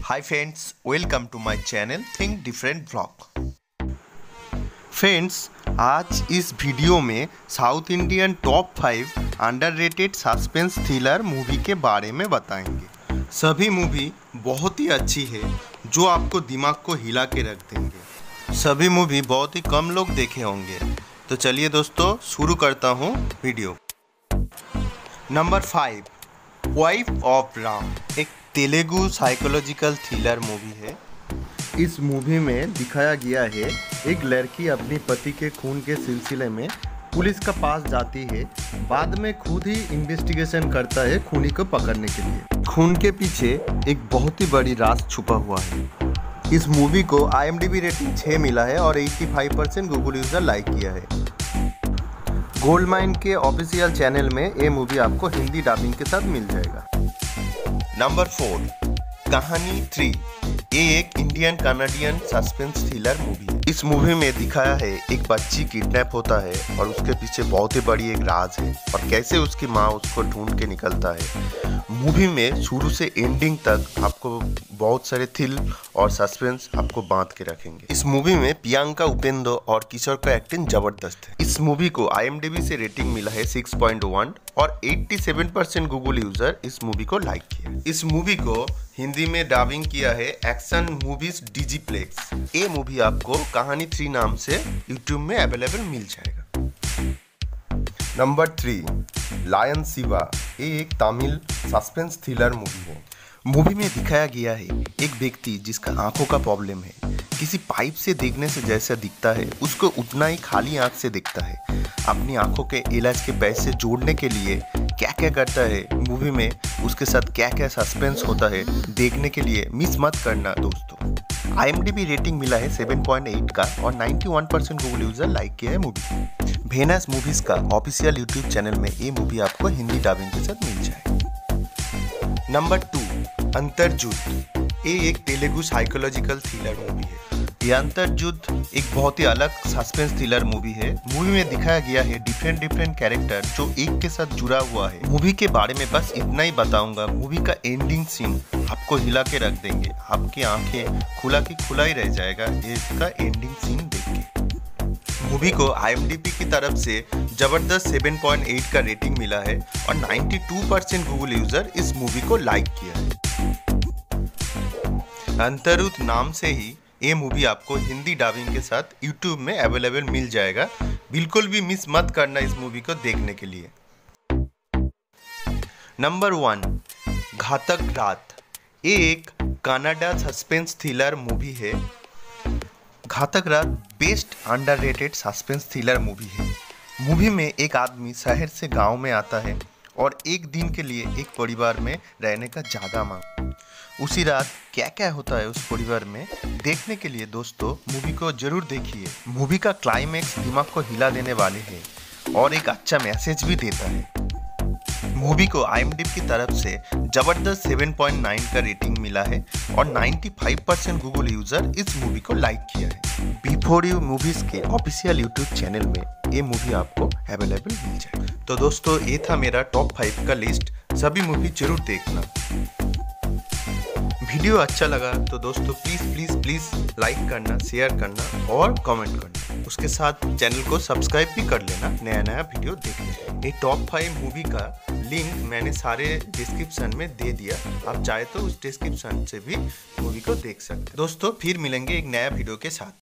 Hi friends, welcome to my channel think different vlog. Friends, आज इस video में south Indian top 5 underrated suspense thriller movie के बारे में बताएंगे। सभी मूवी बहुत ही अच्छी है जो आपको दिमाग को हिला के रख देंगे। सभी मूवी बहुत ही कम लोग देखे होंगे। तो चलिए दोस्तों, शुरू करता हूँ video. Number 5, wife of Ram, एक तेलुगु साइकोलॉजिकल थ्रिलर मूवी है। इस मूवी में दिखाया गया है एक लड़की अपने पति के खून के सिलसिले में पुलिस के पास जाती है, बाद में खुद ही इन्वेस्टिगेशन करता है खूनी को पकड़ने के लिए। खून के पीछे एक बहुत ही बड़ी राज छुपा हुआ है। इस मूवी को IMDb रेटिंग 6 मिला है और 85% गूगल यूजर लाइक किया है। गोल्ड माइन के ऑफिशियल चैनल में ये मूवी आपको हिंदी डबिंग के साथ मिल जाएगा। नंबर 4, कहानी 3, ये एक Indian Canadian suspense thriller movie है। इस मूवी में दिखाया है एक बच्ची किडनैप होता है और उसके पीछे बहुत ही बड़ी एक राज है और कैसे उसकी माँ उसको ढूंढ के निकलता है। मूवी में शुरू से एंडिंग तक आपको बहुत सारे थ्रिल और सस्पेंस आपको बांध के रखेंगे। इस मूवी में प्रियंका, उपेंद्र और किशोर का एक्टिंग जबरदस्त है। इस मूवी को IMDb से रेटिंग मिला है 6.1 और 87% गूगल यूजर इस मूवी को लाइक किया। इस मूवी को हिंदी में डबिंग किया है एक्शन मूवीज डिजिप्लेक्स। ये मूवी आपको कहानी 3 नाम से यूट्यूब में अवेलेबल मिल जाएगा। नंबर 3, लायन शिवा, ये एक तमिल सस्पेंस थ्रिलर मूवी है। मूवी में दिखाया गया है एक व्यक्ति जिसका आंखों का प्रॉब्लम है, किसी पाइप से देखने से जैसा दिखता है उसको उतना ही खाली आंख से दिखता है। अपनी आंखों के इलाज के पैसे जोड़ने के लिए क्या क्या करता है मूवी में, उसके साथ क्या क्या सस्पेंस होता है, देखने के लिए मिस मत करना दोस्तों। IMDb रेटिंग मिला है 7.8 का और 91% गूगल यूजर लाइक किया है मूवी। वेनस मूवीज का ऑफिशियल यूट्यूब चैनल में ये मूवी आपको हिंदी डबिंग के साथ मिल जाएगी। नंबर 2, अंतर्युद्ध, ये एक तेलुगु साइकोलॉजिकल थ्रिलर मूवी है। ये अंतर्युद्ध एक बहुत ही अलग सस्पेंस थ्रिलर मूवी है। मूवी में दिखाया गया है डिफरेंट कैरेक्टर जो एक के साथ जुड़ा हुआ है। मूवी के बारे में बस इतना ही बताऊंगा। मूवी का एंडिंग सीन आपको हिला के रख देंगे, आपकी आंखें खुला ही रह जाएगा इसका एंडिंग सीन देख के। मूवी को IMDb की तरफ से जबरदस्त 7.8 का रेटिंग मिला है और 92% गूगल यूजर इस मूवी को लाइक किया है। अंतर्युद्ध नाम से ही ये मूवी आपको हिंदी डबिंग के साथ यूट्यूब में अवेलेबल मिल जाएगा। बिल्कुल भी मिस मत करना इस मूवी को देखने के लिए। नंबर 1, घातक रात, ये एक कनाडा सस्पेंस थ्रिलर मूवी है। घातक रात best underrated suspense thriller movie है। मूवी में एक आदमी शहर से गांव में आता है और एक दिन के लिए एक परिवार में रहने का जगह मांग। उसी रात क्या क्या होता है उस परिवार में, देखने के लिए दोस्तों मूवी को जरूर देखिए। मूवी का क्लाइमेक्स दिमाग को हिला देने वाले है और एक अच्छा मैसेज भी देता है। मूवी को IMDb की तरफ से जबरदस्त 7.9 का रेटिंग मिला है और 95% गूगल यूजर इस मूवी को लाइक किया है। बिफोर यू मूवीज के ऑफिशियल यूट्यूब चैनल में ये मूवी आपको अवेलेबल मिल जाएगी। तो दोस्तों, ये था मेरा टॉप 5 का लिस्ट। सभी मूवी जरूर देखना। वीडियो अच्छा लगा तो दोस्तों प्लीज़ लाइक करना, शेयर करना और कमेंट करना। उसके साथ चैनल को सब्सक्राइब भी कर लेना नया वीडियो देखने। ये टॉप 5 मूवी का लिंक मैंने सारे डिस्क्रिप्शन में दे दिया, आप चाहे तो उस डिस्क्रिप्शन से भी मूवी को देख सकते हैं। दोस्तों फिर मिलेंगे एक नया वीडियो के साथ।